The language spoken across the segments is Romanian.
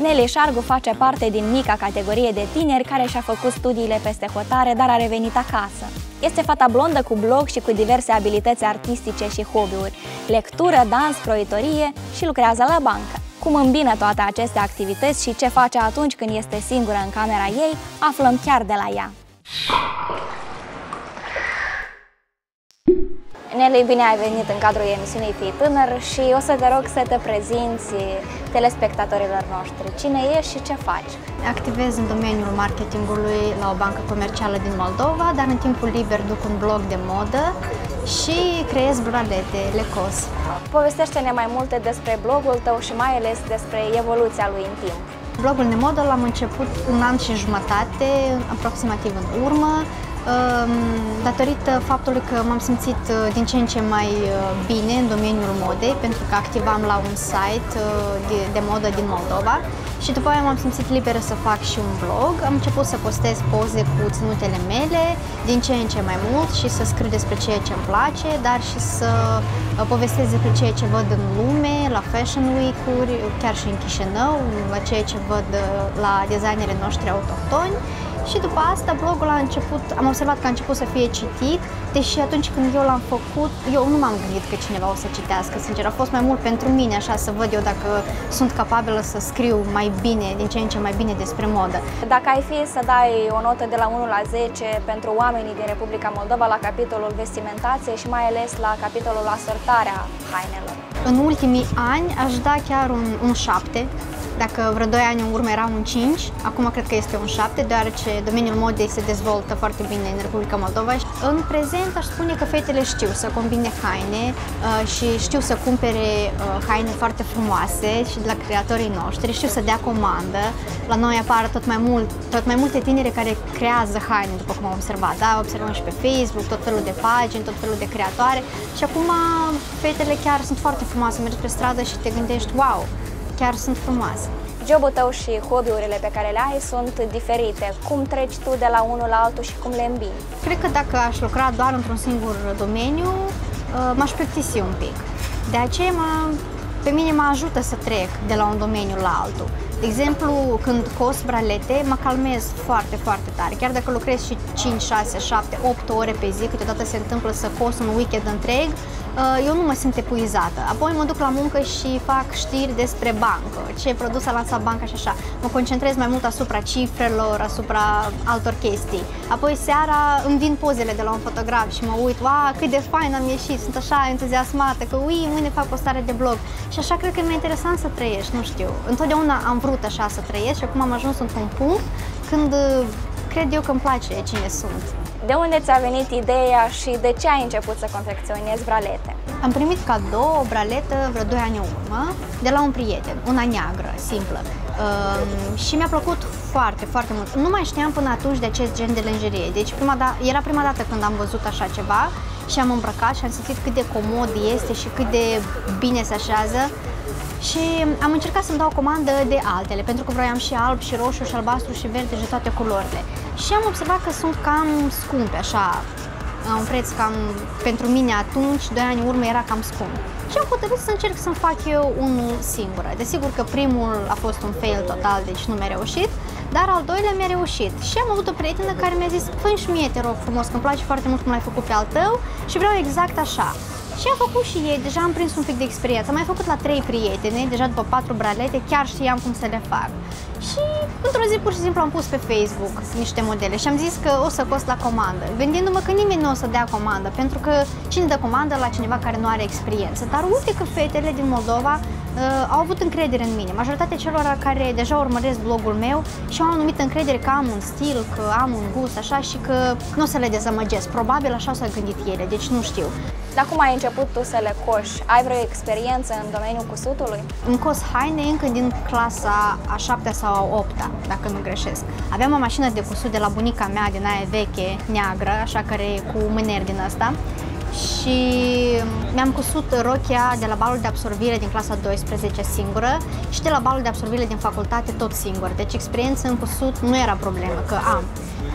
Nelly Șargu face parte din mica categorie de tineri care și-a făcut studiile peste hotare, dar a revenit acasă. Este fata blondă cu blog și cu diverse abilități artistice și hobby-uri, lectură, dans, croitorie și lucrează la bancă. Cum îmbină toate aceste activități și ce face atunci când este singură în camera ei, aflăm chiar de la ea. Nelly, bine ai venit în cadrul emisiunii Fii Tânăr și o să te rog să te prezinți telespectatorilor noștri. Cine ești și ce faci? Activez în domeniul marketingului la o bancă comercială din Moldova, dar în timpul liber duc un blog de modă și creez bralete, lecos. Povestește-ne mai multe despre blogul tău și mai ales despre evoluția lui în timp. Blogul de modă l-am început un an și jumătate, aproximativ în urmă, datorită faptului că m-am simțit din ce în ce mai bine în domeniul modei, pentru că activam la un site de modă din Moldova și după aia m-am simțit liberă să fac și un blog. Am început să postez poze cu ținutele mele din ce în ce mai mult și să scriu despre ceea ce îmi place, dar și să povestesc despre ceea ce văd în lume, la Fashion Week-uri, chiar și în Chișinău, la ceea ce văd la designerii noștri autohtoni. Și după asta blogul a început, am observat că a început să fie citit, deși atunci când eu l-am făcut, eu nu m-am gândit că cineva o să citească, sincer, a fost mai mult pentru mine, așa, să văd eu dacă sunt capabilă să scriu mai bine, din ce în ce mai bine despre modă. Dacă ai fi să dai o notă de la 1 la 10 pentru oamenii din Republica Moldova la capitolul vestimentație și mai ales la capitolul asortarea hainelor? În ultimii ani aș da chiar un 7. Dacă vreo 2 ani în urmă era un 5, acum cred că este un 7, deoarece domeniul modei se dezvoltă foarte bine în Republica Moldova. În prezent aș spune că fetele știu să combine haine și știu să cumpere haine foarte frumoase și de la creatorii noștri, știu să dea comandă. La noi apar tot mai multe tinere care creează haine, după cum am observat, da? Observăm și pe Facebook, tot felul de pagini, tot felul de creatoare și acum fetele chiar sunt foarte frumoase, mergi pe stradă și te gândești, wow, chiar sunt frumoase. Jobul tău și hobby-urile pe care le ai sunt diferite. Cum treci tu de la unul la altul și cum le îmbini? Cred că dacă aș lucra doar într-un singur domeniu, m-aș plictisi un pic. De aceea pe mine mă ajută să trec de la un domeniu la altul. De exemplu, când cos bralete, mă calmez foarte, foarte tare. Chiar dacă lucrez și 5, 6, 7, 8 ore pe zi, câteodată se întâmplă să cos un weekend întreg, eu nu mă simt epuizată. Apoi mă duc la muncă și fac știri despre bancă, ce produs a lansat banca și așa. Mă concentrez mai mult asupra cifrelor, asupra altor chestii. Apoi seara îmi vin pozele de la un fotograf și mă uit, wow, cât de fain am ieșit, sunt așa entuziasmată, că mâine fac postare de blog. Și așa cred că e mai interesant să trăiești, nu știu. Întotdeauna am vrut așa să trăiesc și acum am ajuns într-un punct când cred eu că îmi place cine sunt. De unde ți-a venit ideea și de ce ai început să confecționezi bralete? Am primit cadou o braletă vreo 2 ani în urmă de la un prieten, una neagră, simplă. Și mi-a plăcut foarte, foarte mult. Nu mai știam până atunci de acest gen de lingerie. Deci era prima dată când am văzut așa ceva și am îmbrăcat și am simțit cât de comod este și cât de bine se așează. Și am încercat să-mi dau comandă de altele, pentru că vroiam și alb, și roșu, și albastru, și verde, și toate culorile. Și am observat că sunt cam scumpe, așa, la un preț cam, pentru mine atunci, 2 ani în urmă, era cam scump. Și am hotărât să încerc să-mi fac eu unul singur. Desigur că primul a fost un fail total, deci nu mi-a reușit, dar al doilea mi-a reușit. Și am avut o prietenă care mi-a zis, fă-mi și mie, te rog frumos, că îmi place foarte mult cum l-ai făcut pe al tău și vreau exact așa. Și am făcut și ei, deja am prins un pic de experiență. Am mai făcut la 3 prietene, deja după 4 bralete, chiar știam cum să le fac. Și într-o zi pur și simplu am pus pe Facebook niște modele și am zis că o să cost la comandă, gândindu-mă că nimeni nu o să dea comandă, pentru că cine dă comandă la cineva care nu are experiență. Dar uite că fetele din Moldova au avut încredere în mine. Majoritatea celor care deja urmăresc blogul meu și au anumită încredere că am un stil, că am un gust, așa, și că nu o să le dezamăgesc. Probabil așa s-au gândit ele, deci nu știu. Dar cum ai început tu să le coși? Ai vreo experiență în domeniul cusutului? Îmi cos haine încă din clasa a 7-a sau a 8-a, dacă nu greșesc. Aveam o mașină de cusut de la bunica mea, din aia veche, neagră, așa, care e cu mâner din ăsta. Și mi-am cusut rochia de la balul de absorbire din clasa 12 singură și de la balul de absorbire din facultate tot singur. Deci experiență în cusut nu era problemă, că am.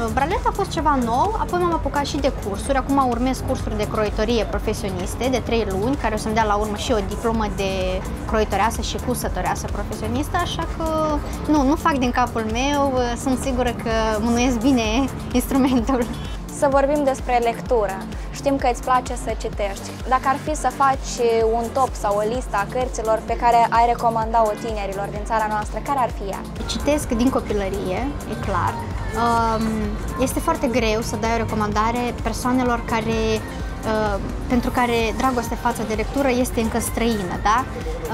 Bralet a fost ceva nou, apoi m-am apucat și de cursuri. Acum urmez cursuri de croitorie profesioniste de 3 luni, care o să-mi dea la urmă și o diplomă de croitoreasă și cusătoreasă profesionistă, așa că nu fac din capul meu, sunt sigură că mânuiesc bine instrumentul. Să vorbim despre lectură. Știm că îți place să citești. Dacă ar fi să faci un top sau o listă a cărților pe care ai recomanda-o tinerilor din țara noastră, care ar fi ea? Citesc din copilărie, e clar. Este foarte greu să dai o recomandare persoanelor pentru care dragostea față de lectură este încă străină, da?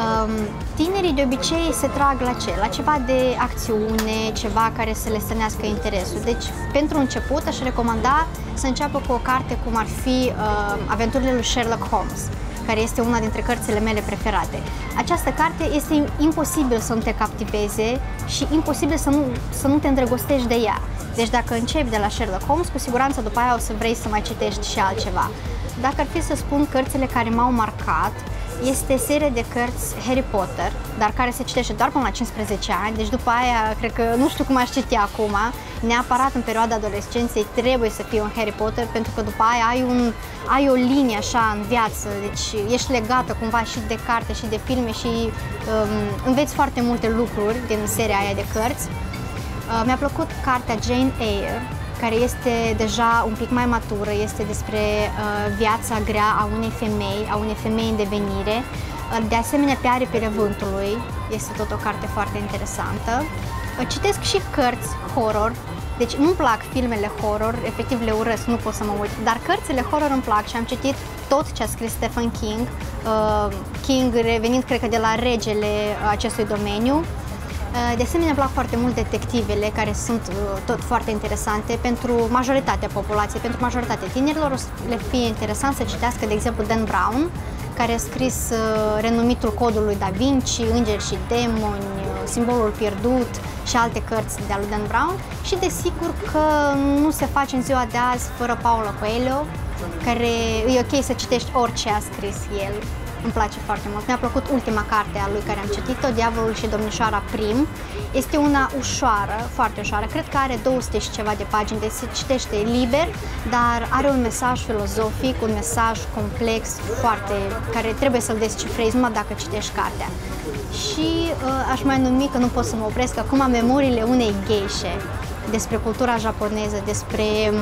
Tinerii de obicei se trag la ce? La ceva de acțiune, ceva care să le stănească interesul. Deci, pentru început, aș recomanda să înceapă cu o carte cum ar fi Aventurile lui Sherlock Holmes, care este una dintre cărțile mele preferate. Această carte este imposibil să nu te captiveze și imposibil să nu te îndrăgostești de ea. Deci dacă începi de la Sherlock Holmes, cu siguranță după aia o să vrei să mai citești și altceva. Dacă ar fi să spun cărțile care m-au marcat, este seria de cărți Harry Potter, dar care se citește doar până la 15 ani, deci după aia cred că nu știu cum aș citi acum. Neapărat în perioada adolescenței trebuie să fie un Harry Potter, pentru că după aia ai o linie așa în viață, deci ești legată cumva și de carte și de filme și înveți foarte multe lucruri din seria aia de cărți. Mi-a plăcut cartea Jane Eyre, care este deja un pic mai matură, este despre viața grea a unei femei în devenire. De asemenea, Pe aripile vântului este tot o carte foarte interesantă. Citesc și cărți horror, deci nu-mi plac filmele horror, efectiv le urăsc, nu pot să mă uit, dar cărțile horror îmi plac și am citit tot ce a scris Stephen King, King revenind, cred că, de la regele acestui domeniu. De asemenea, îmi plac foarte mult detectivele, care sunt tot foarte interesante pentru majoritatea populației, pentru majoritatea tinerilor. O să le fie interesant să citească, de exemplu, Dan Brown, care a scris renumitul Codul lui Da Vinci, Îngeri și demoni, Simbolul pierdut și alte cărți de-a lui Dan Brown. Și desigur că nu se face în ziua de azi fără Paulo Coelho, care e ok să citești orice a scris el. Îmi place foarte mult. Mi-a plăcut ultima carte a lui care am citit-o, Diavolul și Domnișoara Prim. Este una ușoară, foarte ușoară. Cred că are 200 și ceva de pagini, deci se citește liber, dar are un mesaj filozofic, un mesaj complex, care trebuie să-l descifrezi numai dacă citești cartea. Și aș mai numi, că nu pot să mă opresc acum, Memoriile unei geishe, despre cultura japoneză, despre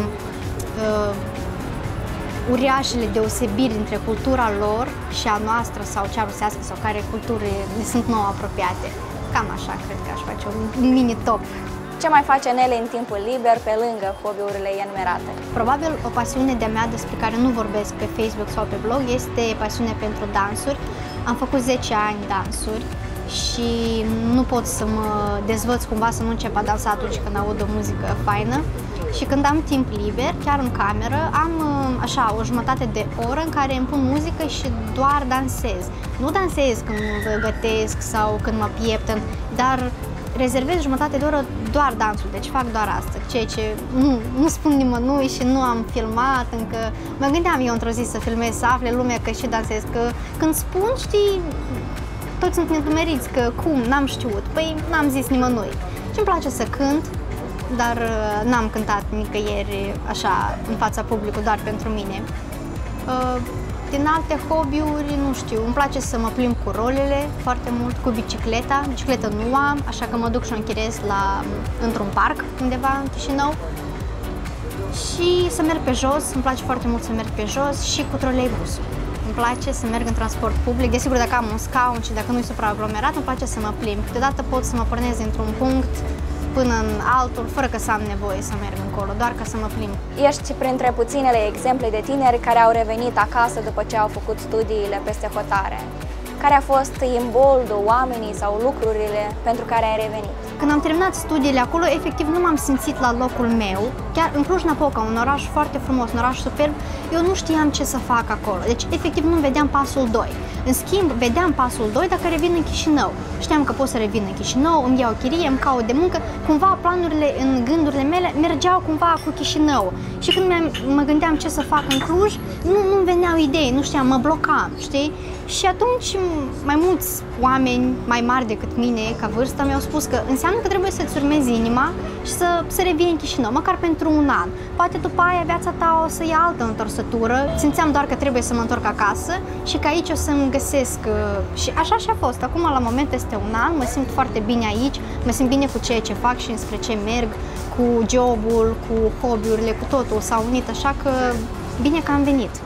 uriașele deosebiri dintre cultura lor și a noastră sau cea rusească sau care culturi ne sunt nouă apropiate. Cam așa cred că aș face un mini-top. Ce mai face Nele în timpul liber, pe lângă hobby-urile enumerate? Probabil o pasiune de-a mea despre care nu vorbesc pe Facebook sau pe blog este pasiunea pentru dansuri. Am făcut 10 ani dansuri și nu pot să mă dezvăț cumva să nu încep a dansa atunci când aud o muzică faină. Și când am timp liber, chiar în cameră, am așa o jumătate de oră în care îmi pun muzică și doar dansez. Nu dansez când mă gătesc sau când mă pieptăn, dar rezervez jumătate de oră doar dansul, deci fac doar asta, ceea ce nu spun nimănui și nu am filmat încă. Mă gândeam eu într-o zi să filmez, să afle lumea că și dansez, că când spun, știi, toți sunt nedumeriți, că cum, n-am știut, păi n-am zis nimănui. Și îmi place să cânt, dar n-am cântat nicăieri așa în fața publicului, doar pentru mine. Din alte hobby-uri, nu știu, îmi place să mă plimb cu rolele foarte mult, cu bicicleta. Bicicletă nu am, așa că mă duc și o închiriez într-un parc undeva în Chișinău. Și să merg pe jos, îmi place foarte mult să merg pe jos și cu troleibusul. Îmi place să merg în transport public, desigur dacă am un scaun și dacă nu e supraaglomerat, îmi place să mă plimb. Câteodată pot să mă pornez într-un punct până în altul, fără că să am nevoie să merg încolo, doar ca să mă plimb. Ești printre puținele exemple de tineri care au revenit acasă după ce au făcut studiile peste hotare. Care a fost imboldul, oamenii sau lucrurile pentru care ai revenit? Când am terminat studiile acolo, efectiv nu m-am simțit la locul meu. Chiar în Cluj-Napoca, un oraș foarte frumos, un oraș superb, eu nu știam ce să fac acolo. Deci, efectiv, nu vedeam pasul 2. În schimb, vedeam pasul 2 dacă revin în Chișinău. Știam că pot să revin în Chișinău, îmi iau chirie, îmi caut de muncă. Cumva planurile în gândurile mele mergeau cumva cu Chișinău. Și când mă gândeam ce să fac în Cluj, nu-mi veneau idei, nu știam, mă blocam, știi? Și atunci mai mulți oameni mai mari decât mine, ca vârstă, mi-au spus că înseamnă înseamnă că trebuie să-ți urmezi inima și să revii în Chișinău, măcar pentru un an. Poate după aia viața ta o să ia altă întorsătură. Simțeam doar că trebuie să mă întorc acasă și că aici o să-mi găsesc. Și așa și a fost. Acum, la moment, peste un an, mă simt foarte bine aici, mă simt bine cu ceea ce fac și înspre ce merg, cu jobul, cu hobby-urile, cu totul s-a unit, așa că bine că am venit.